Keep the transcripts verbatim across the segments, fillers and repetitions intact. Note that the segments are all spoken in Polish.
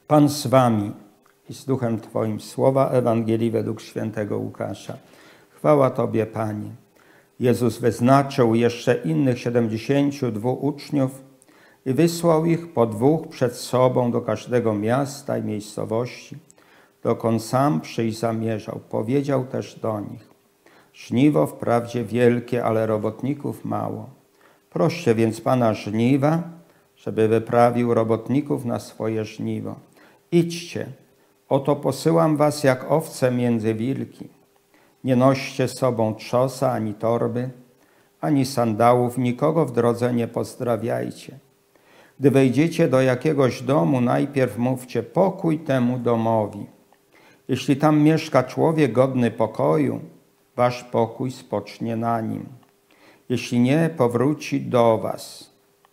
Pan z wami i z duchem Twoim. Słowa Ewangelii według świętego Łukasza. Chwała Tobie, Panie. Jezus wyznaczył jeszcze innych siedemdziesięciu dwóch uczniów i wysłał ich po dwóch przed sobą do każdego miasta i miejscowości, dokąd sam przyjść zamierzał. Powiedział też do nich: żniwo wprawdzie wielkie, ale robotników mało. Proście więc Pana żniwa, żeby wyprawił robotników na swoje żniwo. Idźcie, oto posyłam was jak owce między wilki. Nie noście sobą trzosa ani torby, ani sandałów, nikogo w drodze nie pozdrawiajcie. Gdy wejdziecie do jakiegoś domu, najpierw mówcie pokój temu domowi. Jeśli tam mieszka człowiek godny pokoju, wasz pokój spocznie na nim. Jeśli nie, powróci do was.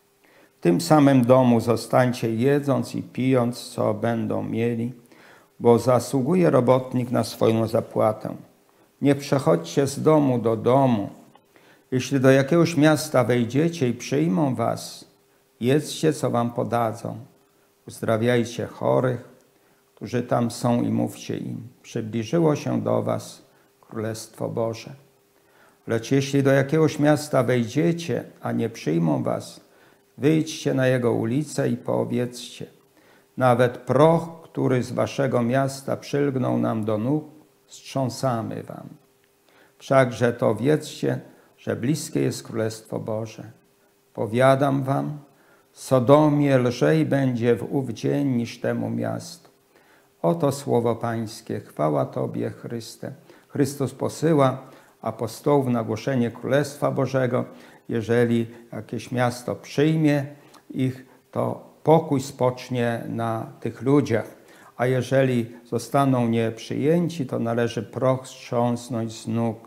W tym samym domu zostańcie jedząc i pijąc, co będą mieli, bo zasługuje robotnik na swoją zapłatę. Nie przechodźcie z domu do domu. Jeśli do jakiegoś miasta wejdziecie i przyjmą was, jedzcie, co wam podadzą. Uzdrawiajcie chorych, którzy tam są, i mówcie im: przybliżyło się do was Królestwo Boże. Lecz jeśli do jakiegoś miasta wejdziecie, a nie przyjmą was, wyjdźcie na jego ulicę i powiedzcie: nawet proch, który z waszego miasta przylgnął nam do nóg, strząsamy wam. Wszakże to wiedzcie, że bliskie jest Królestwo Boże. Powiadam wam, Sodomie lżej będzie w ów dzień niż temu miastu. Oto słowo Pańskie. Chwała Tobie, Chryste. Chrystus posyła apostołów na głoszenie Królestwa Bożego. Jeżeli jakieś miasto przyjmie ich, to pokój spocznie na tych ludziach. A jeżeli zostaną nieprzyjęci, to należy proch strząsnąć z nóg.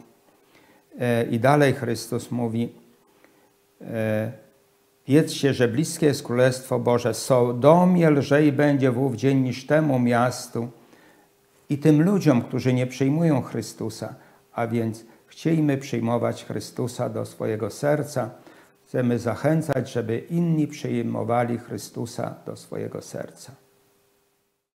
I dalej Chrystus mówi: wiedzcie, że bliskie jest Królestwo Boże. Sodomie lżej będzie w ów dzień niż temu miastu i tym ludziom, którzy nie przyjmują Chrystusa. A więc chciejmy przyjmować Chrystusa do swojego serca. Chcemy zachęcać, żeby inni przyjmowali Chrystusa do swojego serca.